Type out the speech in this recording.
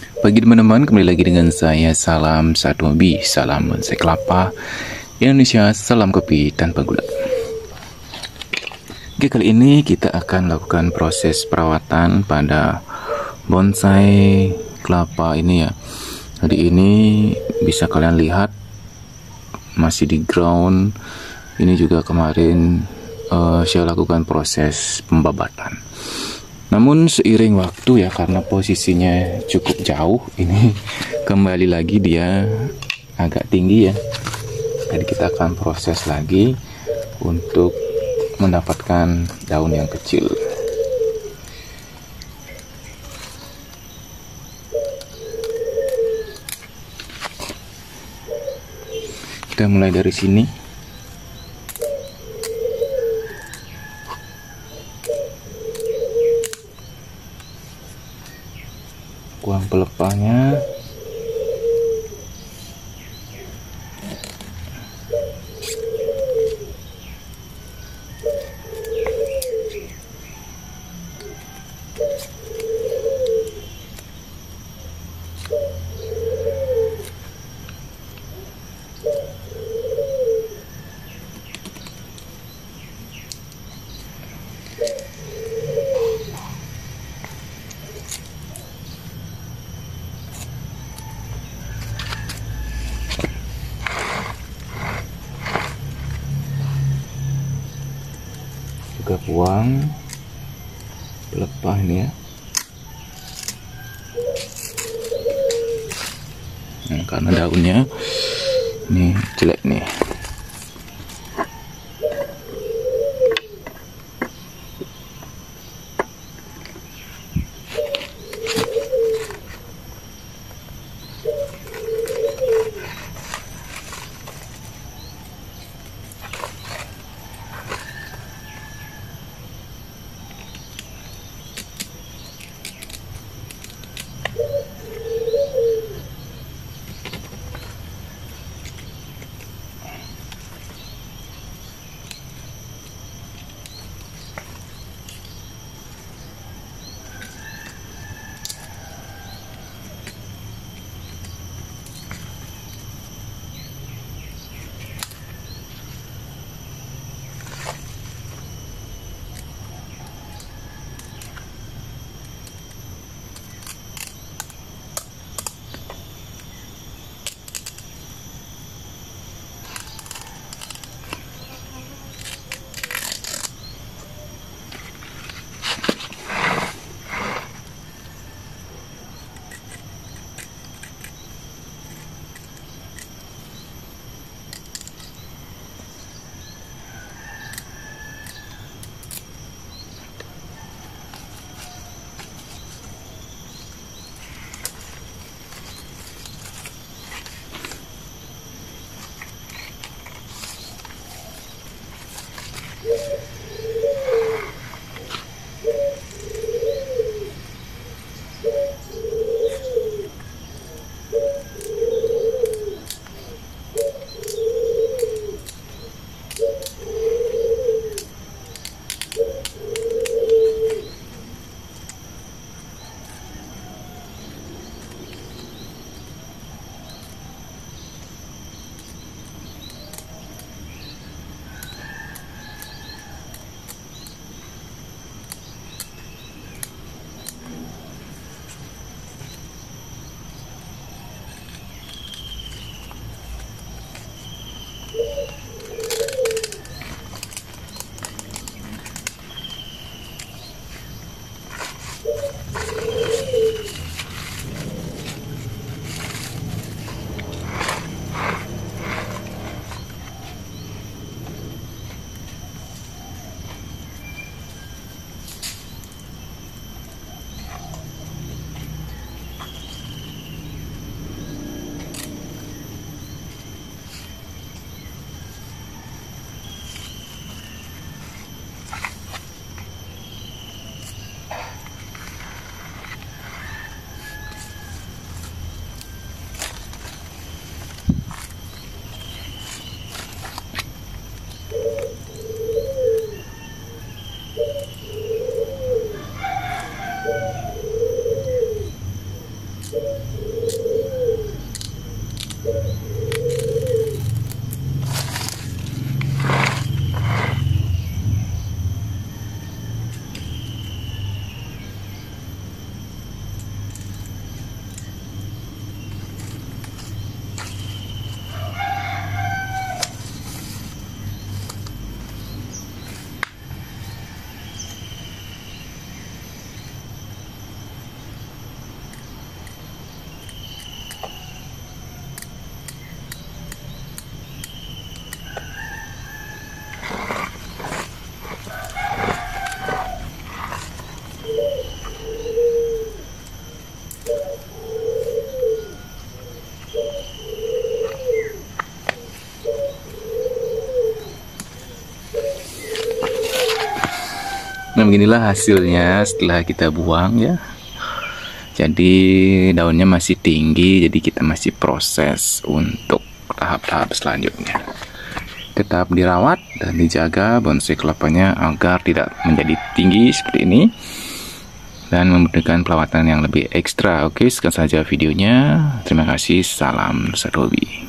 Pagi teman-teman, kembali lagi dengan saya Salam Satu Hobi, salam bonsai kelapa Indonesia, salam kopi tanpa gula. Oke, kali ini kita akan lakukan proses perawatan pada bonsai kelapa ini ya. Jadi ini bisa kalian lihat masih di ground. Ini juga kemarin saya lakukan proses pembabatan. Namun seiring waktu ya, karena posisinya cukup jauh, ini kembali lagi dia agak tinggi ya. Jadi kita akan proses lagi untuk mendapatkan daun yang kecil. Kita mulai dari sini. Buang pelepahnya. Juga buang pelepah ini ya. Nah, karena daunnya ini jelek nih. Nah, beginilah hasilnya setelah kita buang ya. Jadi daunnya masih tinggi, jadi kita masih proses untuk tahap-tahap selanjutnya. Tetap dirawat dan dijaga bonsai kelapanya agar tidak menjadi tinggi seperti ini dan membutuhkan perawatan yang lebih ekstra. Oke, sekian saja videonya. Terima kasih. Salam Nusa Hobi.